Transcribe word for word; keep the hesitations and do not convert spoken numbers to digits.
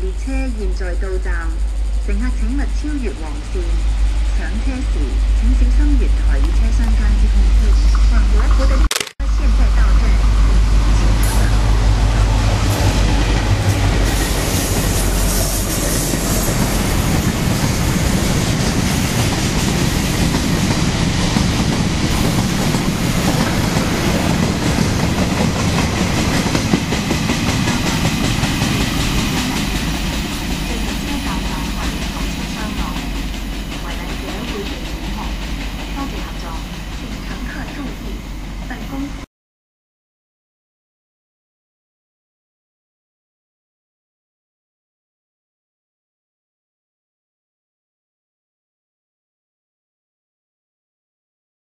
列車現在到站，乘客請勿超越黃線。上車時請小心月台與車廂間之空隙。往羅湖的列車現在到站。多謝合作，請乘客注意，本公司。